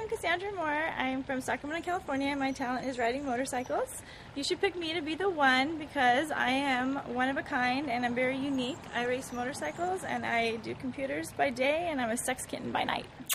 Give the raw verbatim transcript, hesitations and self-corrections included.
I'm Cassandra Moore. I'm from Sacramento, California. My talent is riding motorcycles. You should pick me to be the one because I am one of a kind and I'm very unique. I race motorcycles and I do computers by day and I'm a sex kitten by night.